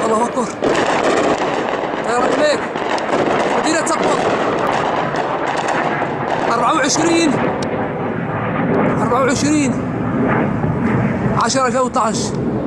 الله أكبر. طيارة ملك مدينة سقط. 24 10/2012.